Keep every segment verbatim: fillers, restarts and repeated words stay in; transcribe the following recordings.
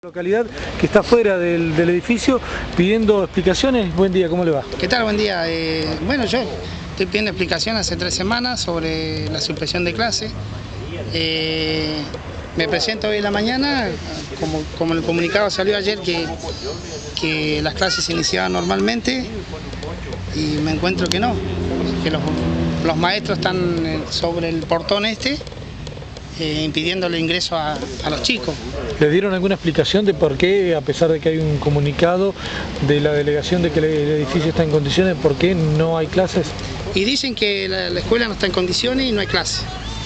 Localidad que está fuera del, del edificio pidiendo explicaciones. Buen día, ¿cómo le va? ¿Qué tal? Buen día. Eh, bueno, yo estoy pidiendo explicaciones hace tres semanas sobre la suspensión de clase. Eh, me presento hoy en la mañana, como, como el comunicado salió ayer que, que las clases se iniciaban normalmente y me encuentro que no, que los, los maestros están sobre el portón este eh, impidiéndole ingreso a, a los chicos. ¿Le dieron alguna explicación de por qué, a pesar de que hay un comunicado de la delegación de que el edificio está en condiciones, por qué no hay clases? Y dicen que la, la escuela no está en condiciones y no hay clases.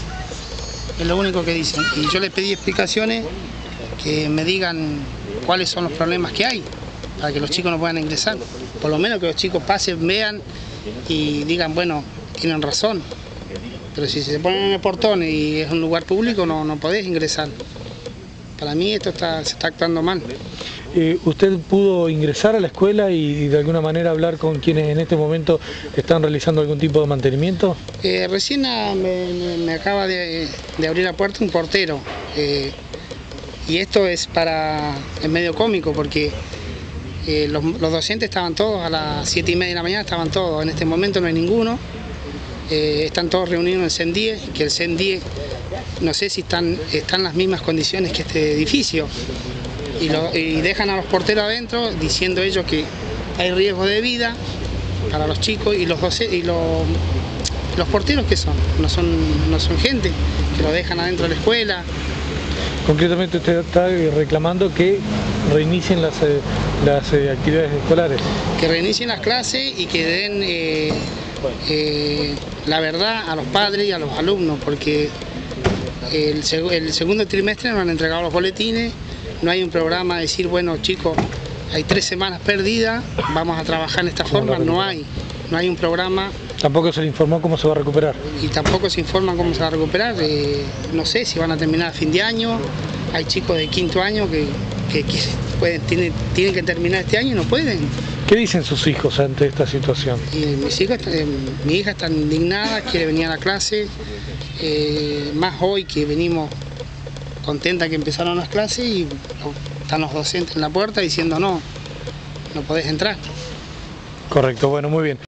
Es lo único que dicen. Y yo les pedí explicaciones, que me digan cuáles son los problemas que hay, para que los chicos no puedan ingresar. Por lo menos que los chicos pasen, vean y digan, bueno, tienen razón. Pero si se ponen en el portón y es un lugar público, no, no podés ingresar. Para mí esto está, se está actuando mal. Eh, ¿Usted pudo ingresar a la escuela y de alguna manera hablar con quienes en este momento están realizando algún tipo de mantenimiento? Eh, recién a, me, me acaba de, de abrir la puerta un portero. Eh, y esto es para, es medio cómico porque eh, los, los docentes estaban todos a las siete y media de la mañana, estaban todos. En este momento no hay ninguno. Eh, están todos reunidos en el C E N diez, que el C E N diez no sé si están, están en las mismas condiciones que este edificio. Y, lo, y dejan a los porteros adentro diciendo ellos que hay riesgo de vida para los chicos y los docentes, y los, los porteros que son, no son, no son gente, que lo dejan adentro de la escuela. Concretamente usted está reclamando que reinicien las, eh, las eh, actividades escolares. Que reinicien las clases y que den eh, eh, la verdad a los padres y a los alumnos, porque el, el segundo trimestre nos han entregado los boletines. No hay un programa de decir, bueno chicos, hay tres semanas perdidas, vamos a trabajar en esta forma, no hay. No hay un programa. Tampoco se le informó cómo se va a recuperar. Y tampoco se informa cómo se va a recuperar. Eh, no sé si van a terminar a fin de año. Hay chicos de quinto año que, que, que pueden, tienen, tienen que terminar este año y no pueden. ¿Qué dicen sus hijos ante esta situación? Y mis hijos, eh, mi hija está indignada, quiere venir a la clase, eh, más hoy que venimos contenta que empezaron las clases y están los docentes en la puerta diciendo no, no podés entrar. Correcto, bueno, muy bien.